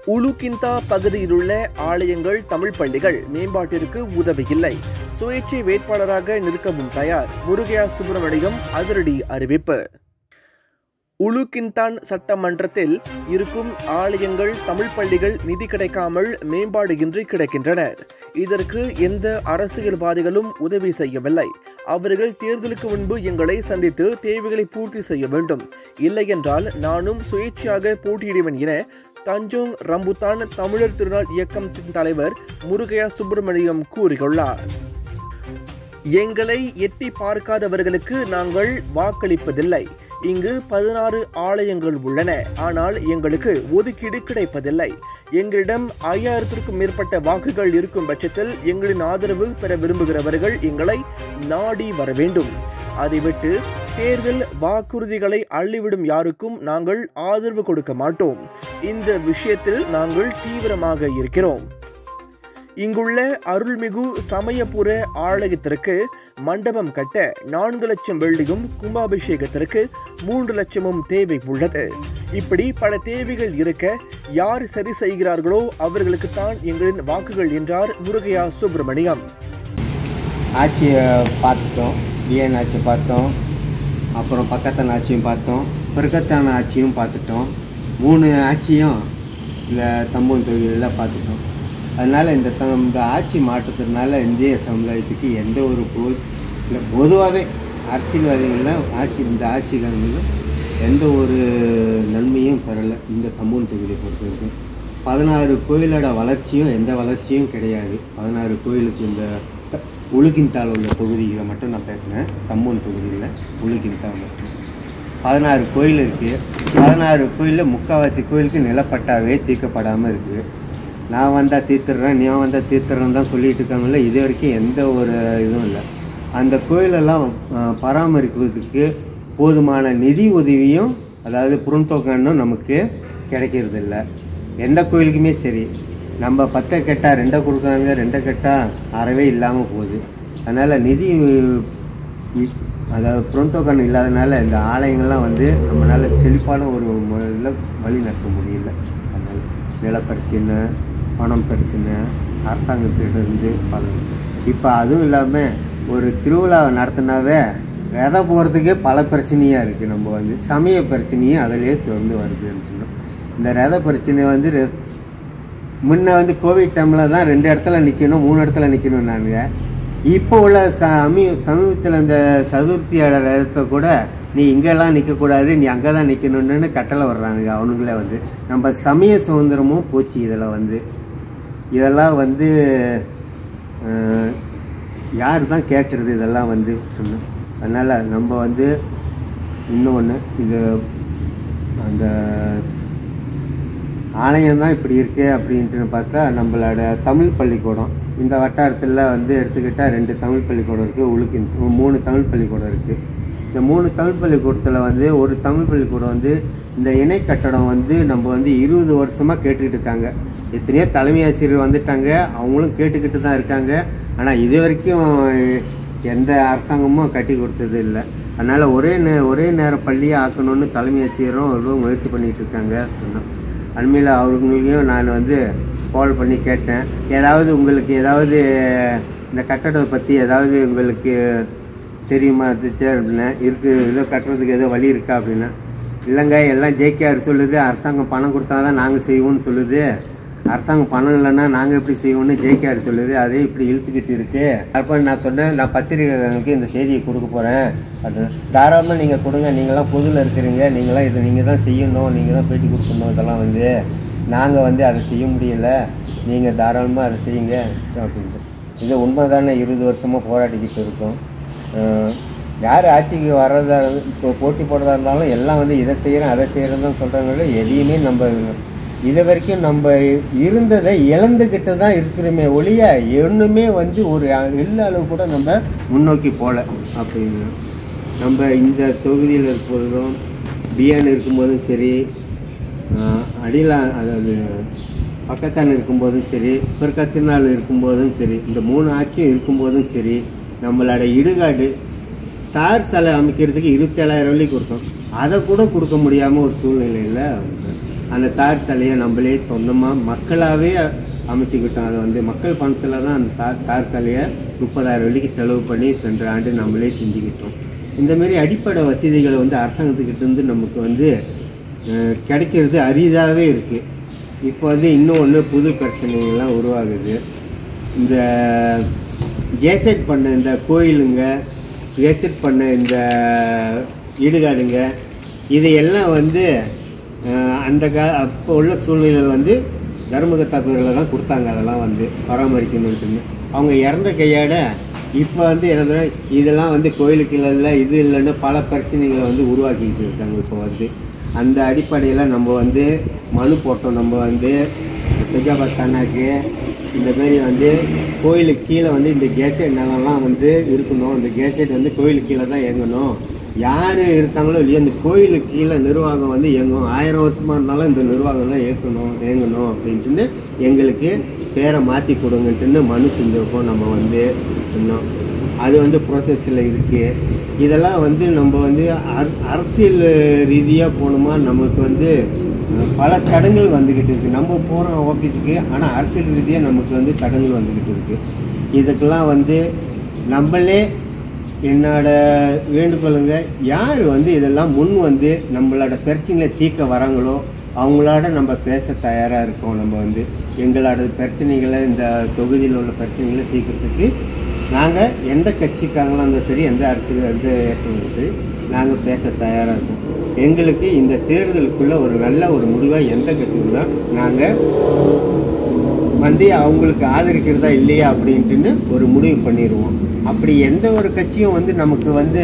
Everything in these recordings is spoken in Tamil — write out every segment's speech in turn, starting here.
உலுகிந்தா பகுதியிலுள்ள ஆலயங்கள் தமிழ் பள்ளிகள் மேம்பாட்டிற்கு உதவியில்லை. சுயேட்சை வேட்பாளராக நிற்கவும் தயார். முருகையா சுப்பிரமணியம் அதிரடி அறிவிப்பு. உலுகிந்தான் சட்டமன்றத்தில் இருக்கும் ஆலயங்கள் தமிழ் பள்ளிகள் நிதி கிடைக்காமல் மேம்பாடு இன்றி கிடக்கின்றன. இதற்கு எந்த அரசியல்வாதிகளும் உதவி செய்யவில்லை. அவர்கள் தேர்தலுக்கு முன்பு எங்களை சந்தித்து தேவைகளை பூர்த்தி செய்ய வேண்டும். இல்லையென்றால் நானும் சுயேட்சையாக போட்டியிடுவேன் என தஞ்சோங் ரம்புத்தான் தமிழர் திருநாள் இயக்கத்தின் தலைவர் முருகையா சுப்பிரமணியம் கூறியுள்ளார். எங்களை எட்டி பார்க்காதவர்களுக்கு நாங்கள் வாக்களிப்பதில்லை. இங்கு 16 ஆலயங்கள் உள்ளன. ஆனால் எங்களுக்கு ஒதுக்கீடு கிடைப்பதில்லை. எங்களிடம் 5000க்கும் மேற்பட்ட வாக்குகள் இருக்கும் பட்சத்தில் எங்களின் ஆதரவு பெற விரும்புகிறவர்கள் எங்களை நாடி வர வேண்டும். அதைவிட்டு தேர்தல் வாக்குறுதிகளை அள்ளிவிடும் யாருக்கும் நாங்கள் ஆதரவு கொடுக்க மாட்டோம். இந்த விஷயத்தில் நாங்கள் தீவிரமாக இருக்கிறோம். இங்குள்ள அருள்மிகு சமயபுர ஆலயத்திற்கு மண்டபம் கட்ட 4 லட்சம் வெள்ளியும் கும்பாபிஷேகத்திற்கு 3 லட்சமும் தேவை உள்ளது. இப்படி பல தேவைகள் இருக்க யார் சரி செய்கிறார்களோ அவர்களுக்குத்தான் எங்களின் வாக்குகள் என்றார் முருகையா சுப்பிரமணியம். ஆட்சியை பார்த்துட்டோம், பிஎன் ஆட்சியை பார்த்தோம், அப்புறம் பக்கத்தான ஆட்சியும் பார்த்தோம், பெருக்கத்தான ஆட்சியும் பார்த்துட்டோம். 3 ஆட்சியும் இந்த தம்பூன் தொகுதியில் பார்த்துட்டோம். அதனால் இந்த ஆட்சி மாற்றத்தினால இந்திய சமுதாயத்துக்கு எந்த ஒரு இல்லை பொதுவாகவே அரசியல்வாதிகள்லாம் இந்த ஆட்சிக்காரங்களும் எந்த ஒரு நன்மையும் பெறலை. இந்த தம்பூன் தொகுதியை பொறுத்தவரைக்கும் 16 கோயிலோட வளர்ச்சியும் எந்த வளர்ச்சியும் கிடையாது. 16 கோயிலுக்கு இந்த உலுகிந்தால் உள்ள தொகுதிகளை மட்டும் நான் பேசுகிறேன். தம்பூன் தொகுதியில் உலுகிந்தால் மட்டும் 16 கோயில் இருக்குது. 16 கோயிலில் முக்கால்வாசி கோயிலுக்கு நிலப்பட்டாவே தீர்க்கப்படாமல் இருக்குது. நான் வந்தால் தீர்த்துடுறேன், நீ வந்தால் தீர்த்துறேன்னு தான் சொல்லிகிட்டு இருக்காங்கல்ல. இது வரைக்கும் எந்த ஒரு இதுவும் இல்லை. அந்த கோயிலெல்லாம் பராமரிக்கிறதுக்கு போதுமான நிதி உதவியும் அதாவது புறந்தொகைன்னும் நமக்கு கிடைக்கிறதில்ல. எந்த கோயிலுக்குமே சரி. நம்ம 10 கெட்டா 2 கொடுக்குறாங்க, 2 கெட்டா அறவே இல்லாமல் போகுது. அதனால் நிதி அதாவது புறந்தொகை இல்லாதனால இந்த ஆலயங்கள்லாம் நம்மளால் செழிப்பான ஒரு முறையில் வழி நடத்த முடியல. அதனால் நிலப்பிரச்சனை, பணம் பிரச்சனை, அரசாங்கத்திலிருந்து இப்போ அதுவும் இல்லாமல் ஒரு திருவிழாவை நடத்தினாவே விதை போகிறதுக்கே பல பிரச்சனையாக இருக்குது. நம்ம சமய பிரச்சனையும் அதிலே தொடர்ந்து வருதுன்னு. இந்த ரத பிரச்சனை முன்ன கோவிட் டைமில் தான் 2 இடத்துல நிற்கணும், 3 இடத்துல நிற்கணும். நாங்கள் இப்போ உள்ள சமீபத்தில் இந்த சதுர்த்தியோட ரதத்தை கூட நீ இங்கெல்லாம் நிற்கக்கூடாது, நீ அங்கே தான் நிற்கணுன்னு கட்டளை வர்றானுங்க. அவனுங்களே நம்ம சமய சுதந்திரமும் போச்சு. இதெல்லாம் யார் தான் கேட்குறது இதெல்லாம் அதனால் நம்ம இன்னொன்று இது அந்த ஆலயம்தான் இப்படி இருக்கு அப்படின்ட்டு பார்த்தா நம்மளோட தமிழ் பள்ளிக்கூடம் இந்த வட்டாரத்தில் எடுத்துக்கிட்டால் 2 தமிழ் பள்ளிக்கூடம் இருக்குது. 3 தமிழ் பள்ளிக்கூடம் இருக்குது. இந்த 3 தமிழ் பள்ளிக்கூடத்தில் ஒரு தமிழ் பள்ளிக்கூடம் இந்த இணை கட்டடம் நம்ம 20 வருஷமாக கேட்டுக்கிட்டு இருக்காங்க. எத்தனையோ தலைமை ஆசிரியர் வந்துட்டாங்க, அவங்களும் கேட்டுக்கிட்டு தான் இருக்காங்க. ஆனால் இது வரைக்கும் எந்த அரசாங்கமும் கட்டி கொடுத்தது இல்லை. அதனால் ஒரே நேரம் பள்ளியை ஆக்கணும்னு தலைமை ஆசிரியரும் அவர்களும் முயற்சி பண்ணிகிட்டு இருக்காங்க. அண்மையில் அவங்களையும் நான் கால் பண்ணி கேட்டேன், உங்களுக்கு இந்த கட்டடத்தை பற்றி உங்களுக்கு தெரியுமா டீச்சர் அப்படின்னா. இருக்குது, ஏதோ கட்டுறதுக்கு ஏதோ வழி இருக்கா அப்படின்னா. இல்லைங்க, எல்லாம் ஜேகேஆர் சொல்லுது, அரசாங்கம் பணம் கொடுத்தா தான் நாங்கள் செய்வோம்னு சொல்லுது. அரசாங்கம் பணம் இல்லைன்னா நாங்கள் எப்படி செய்வோம்னு ஜேகேஆர் சொல்லுது. அதே இப்படி இழுத்துக்கிட்டு இருக்கு. அப்போ நான் சொன்னேன், நான் பத்திரிகைகளுக்கு இந்த செய்தியை கொடுக்க போகிறேன் அப்படின்னு. தாராளமாக நீங்கள் கொடுங்க, நீங்களாம் பொதுவில் இருக்கிறீங்க, நீங்களாம் இதை நீங்கள் தான் செய்யணும், நீங்கள் தான் பேட்டி கொடுக்கணும். இதெல்லாம் நாங்கள் அதை செய்ய முடியல, நீங்கள் தாராளமாக அதை செய்யுங்க அப்படின்ட்டு. இது உண்மை தானே. 20 வருஷமாக போராடிக்கிட்டு இருக்கோம். யார் ஆட்சிக்கு வர்றதா இப்போ போட்டி போடுறதா இருந்தாலும் எல்லாம் இதை செய்கிறேன் அதை செய்கிறேன்னு தான் சொல்கிறாங்க. எதையுமே நம்ம இது வரைக்கும் நம்ம இருந்ததை இழந்துக்கிட்டு தான் இருக்கிறோமே ஒழிய ஒன்றுமே ஒரு எல்லா அளவு கூட நம்ம முன்னோக்கி போகல. அப்படின்னு நம்ம இந்த தொகுதியில் இருக்கும்போதும் பிஎன் இருக்கும்போதும் சரி, அடியில் அதாவது பக்கத்தான இருக்கும்போதும் சரி, பெருக்கத்தினால் இருக்கும்போதும் சரி, இந்த 3 ஆட்சியும் இருக்கும்போதும் சரி, நம்மளோட இடுகாடு தார் சாலை அமைக்கிறதுக்கு 27,000 வெள்ளி கொடுத்தோம். அதை கூட கொடுக்க முடியாமல் ஒரு சூழ்நிலையில் அந்த தார் சாலையை நம்மளே சொந்தமாக மக்களாகவே அமைச்சிக்கிட்டோம். அதை வந்து மக்கள் பணத்தில் தான் அந்த தார் சாலையை 30,000 வெள்ளிக்கு செலவு பண்ணி சென்ற ஆண்டு நம்மளே செஞ்சுக்கிட்டோம். இந்தமாரி அடிப்படை வசதிகளை வந்து அரசாங்கத்துக்கிட்டேருந்து நமக்கு வந்து கிடைக்கிறது அரிதாகவே இருக்குது. இப்போ வந்து இன்னொன்று புது பிரச்சனைகள்லாம் உருவாகுது. இந்த கேசட் பண்ண இந்த கோயிலுங்க, கேசட் பண்ண இந்த இடுகாடுங்க, இதையெல்லாம் வந்து அந்த அப்போ உள்ள சூழ்நிலையில் வந்து தர்மகர்த்தா பேரில் தான் கொடுத்தாங்க. அதெல்லாம் வந்து பராமரிக்கணுன்ட்டுன்னு அவங்க இறந்த கையாட இப்போ வந்து என்ன இதெல்லாம் வந்து கோயிலுக்கு இல்லை இது இல்லைன்னு பல பிரச்சனைகளை வந்து உருவாக்கிட்டு இருக்காங்க. இப்போ வந்து அந்த அடிப்படையில் நம்ம வந்து மனு போட்டோம். நம்ம வந்து பெஜாபாத் தானாக்கு இந்தமாரி வந்து கோயிலுக்கு கீழே வந்து இந்த கேசட் நிலம்லாம் வந்து இருக்கணும். இந்த கேசட் வந்து கோயிலுக்கு கீழே தான் இயங்கணும். யார் இருக்காங்களோ இல்லையோ இந்த கோயிலுக்கு கீழே நிர்வாகம் வந்து இயங்கும். 1000 வருஷமாக இருந்தாலும் இந்த நிர்வாகம் தான் இயங்கணும் அப்படின்ட்டுன்னு எங்களுக்கு பேரை மாற்றி கொடுங்கன்ட்டுன்னு மனு செஞ்சிருக்கோம். நம்ம வந்து இன்னும் அது வந்து ப்ரோசஸில் இருக்குது. இதெல்லாம் வந்து நம்ம வந்து அரசியல் ரீதியாக போகணுமா நமக்கு வந்து பல தடங்கள் வந்துக்கிட்டு இருக்குது. நம்ம போகிறோம் ஆஃபீஸுக்கு, ஆனால் அரசியல் ரீதியாக நமக்கு வந்து தடங்கள் வந்துக்கிட்டு இருக்குது. இதுக்கெல்லாம் வந்து நம்மளே என்னோட வேண்டுகோளுங்க, யார் வந்து இதெல்லாம் முன் வந்து நம்மளோட பிரச்சனைகளை தீர்க்க வராங்களோ அவங்களோட நம்ம பேச தயாராக இருக்கோம். நம்ம வந்து எங்களோட பிரச்சனைகளை இந்த தொகுதியில் உள்ள பிரச்சனைகளை தீர்க்கறதுக்கு நாங்கள் எந்த கட்சிக்காரங்களும் இருந்தாலும் சரி, எந்த அரசியல் எந்த ஏற்கனவே சரி, நாங்கள் பேச தயாராக இருக்கோம். எங்களுக்கு இந்த தேர்தலுக்குள்ளே ஒரு நல்ல ஒரு முடிவாக எந்த கட்சிக்கு தான் நாங்கள் வந்து அவங்களுக்கு ஆதரிக்கிறதா இல்லையா அப்படின்ட்டுன்னு ஒரு முடிவு பண்ணிடுவோம். அப்படி எந்த ஒரு கட்சியும் வந்து நமக்கு வந்து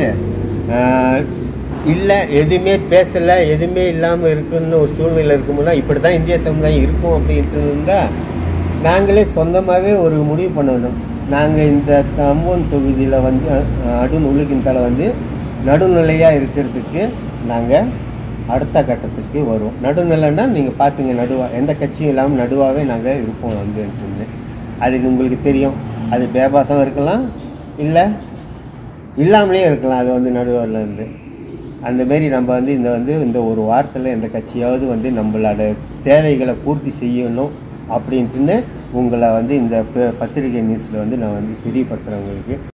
இல்லை எதுவுமே பேசலை எதுவுமே இல்லாமல் இருக்குன்னு ஒரு சூழ்நிலை இருக்கும்போது இப்படி தான் இந்திய சமுதாயம் இருக்கும் அப்படின்ட்டு இருந்தால் நாங்களே சொந்தமாகவே ஒரு முடிவு பண்ணணும். நாங்கள் இந்த தம்பூன் தொகுதியில் வந்து உலகின்தால வந்து நடுநிலையாக இருக்கிறதுக்கு நாங்கள் அடுத்த கட்டத்துக்கு வருவோம். நடுநிலைன்னா நீங்கள் பார்த்துங்க, நடுவாக எந்த கட்சியும் இல்லாமல் நடுவாகவே நாங்கள் இருப்போம் வந்துன்னு. அது உங்களுக்கு தெரியும். அது பேபாசம் இருக்கலாம், இல்லை இல்லாமலே இருக்கலாம். அது வந்து நடுவில் இருந்து அந்தமாரி நம்ம வந்து இந்த ஒரு வாரத்தில் எந்த கட்சியாவது வந்து நம்மளோட தேவைகளை பூர்த்தி செய்யணும் அப்படின்ட்டுன்னு உங்களை வந்து இந்த பத்திரிகை நியூஸில் வந்து நான் வந்து தெரியப்படுத்துகிறேன் உங்களுக்கு.